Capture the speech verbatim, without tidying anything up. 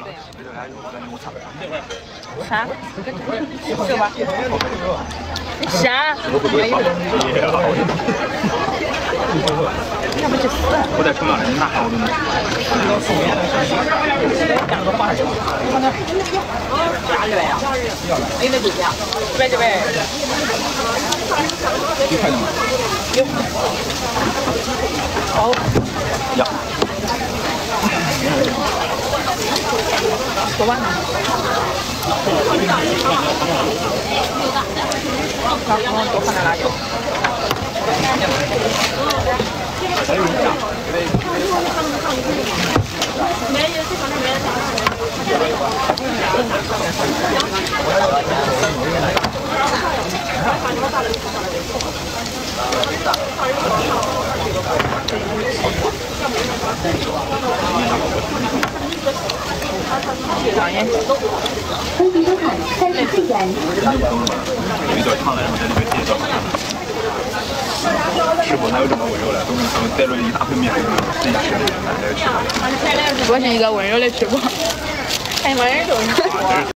啥？这吧？啥？要不就死。 我在冲浪人大好多呢。 加热呀？没那对呀？这边这边。 你看到吗？ 有。好。 呀。 多晚了？好，我多放点辣椒。 还有一下。 欢迎收看三十四元。 有一段唱来，然后在里面介绍。吃播哪有这么温柔的？都是他们带了一大盆面，自己吃的，来吃。 我是一个温柔的吃播。哎妈呀，就是。